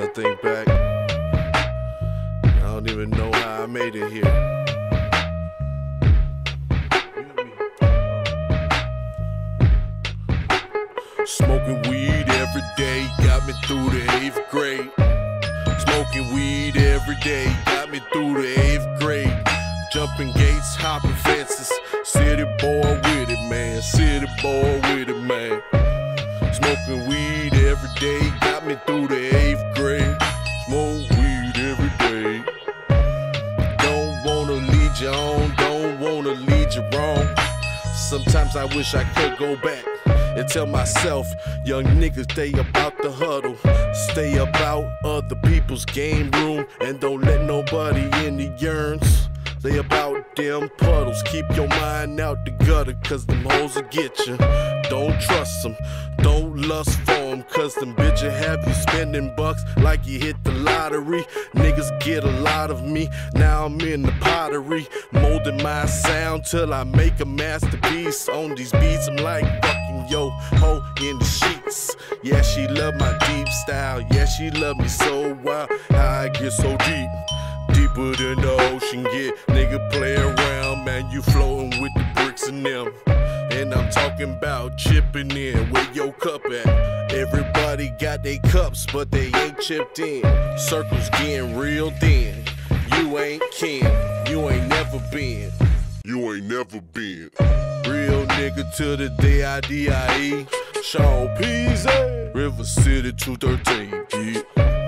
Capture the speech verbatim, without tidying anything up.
I think back, I don't even know how I made it here. Smoking weed every day got me through the eighth grade. Smoking weed every day got me through the eighth grade. Jumping gates, hopping fences, city boy with it, man. City boy with it, man. Smoking weed every day got me through the eighth grade. Smoke weed every day. Don't wanna lead you on, don't wanna lead you wrong. Sometimes I wish I could go back and tell myself, young niggas, stay about the huddle. Stay about other people's game room and don't let nobody in the urns. Stay about them puddles. Keep your mind out the gutter, cause them hoes will get you. Don't trust them, don't lust for them, cause them bitches have you spending bucks like you hit the lottery. Niggas get a lot of me, now I'm in the pottery, molding my sound till I make a masterpiece. On these beats I'm like fucking yo ho in the sheets. Yeah, she love my deep style, yeah, she love me so wild. How I get so deep, deeper than the ocean get. Nigga play around, man, you floating with the bricks in them. And I'm talking about chipping in, where your cup at? Everybody got their cups, but they ain't chipped in. Circles getting real thin. You ain't kin, you ain't never been. You ain't never been. Real nigga to the day I D I E. Sean Peasy, River City two thirteen, yeah.